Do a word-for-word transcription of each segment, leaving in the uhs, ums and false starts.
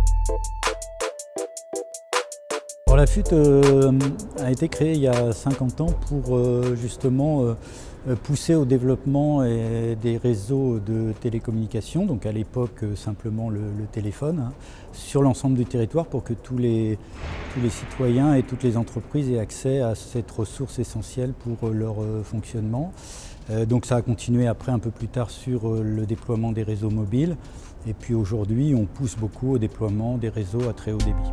Alors, la F U T euh, a été créée il y a cinquante ans pour euh, justement euh, pousser au développement et des réseaux de télécommunications, donc à l'époque euh, simplement le, le téléphone, hein, sur l'ensemble du territoire pour que tous les, tous les citoyens et toutes les entreprises aient accès à cette ressource essentielle pour leur euh, fonctionnement. Euh, donc ça a continué après un peu plus tard sur euh, le déploiement des réseaux mobiles et puis aujourd'hui on pousse beaucoup au déploiement des réseaux à très haut débit.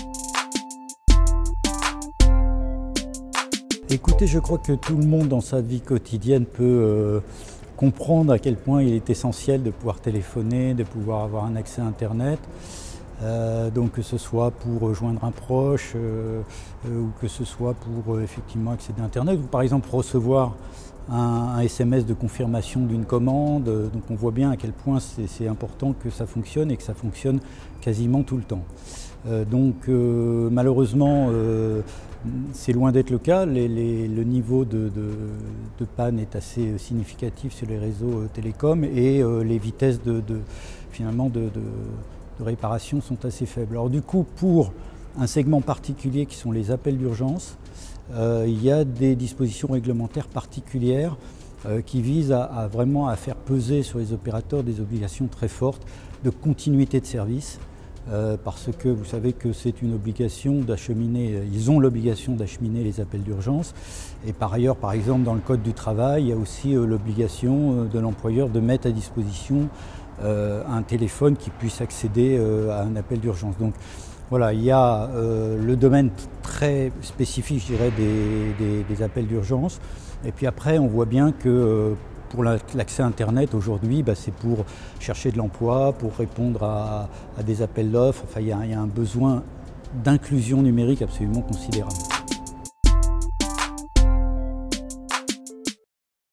Écoutez, je crois que tout le monde dans sa vie quotidienne peut euh, comprendre à quel point il est essentiel de pouvoir téléphoner, de pouvoir avoir un accès à Internet. Euh, donc que ce soit pour rejoindre un proche euh, euh, ou que ce soit pour euh, effectivement accéder à Internet ou par exemple recevoir un, un S M S de confirmation d'une commande. Donc on voit bien à quel point c'est important que ça fonctionne et que ça fonctionne quasiment tout le temps. Euh, donc euh, malheureusement euh, c'est loin d'être le cas. Les, les, le niveau de, de, de panne est assez significatif sur les réseaux euh, télécoms et euh, les vitesses de, de, finalement de, de, de réparation sont assez faibles. Alors du coup, pour un segment particulier qui sont les appels d'urgence, euh, il y a des dispositions réglementaires particulières euh, qui visent à, à vraiment à faire peser sur les opérateurs des obligations très fortes de continuité de service. Euh, parce que vous savez que c'est une obligation d'acheminer, ils ont l'obligation d'acheminer les appels d'urgence. Et par ailleurs, par exemple, dans le Code du travail, il y a aussi euh, l'obligation euh, de l'employeur de mettre à disposition euh, un téléphone qui puisse accéder euh, à un appel d'urgence. Donc voilà, il y a euh, le domaine très spécifique, je dirais, des, des, des appels d'urgence. Et puis après, on voit bien que euh, pour l'accès à Internet aujourd'hui, bah, c'est pour chercher de l'emploi, pour répondre à, à des appels d'offres. Enfin, il y a, il y a un besoin d'inclusion numérique absolument considérable.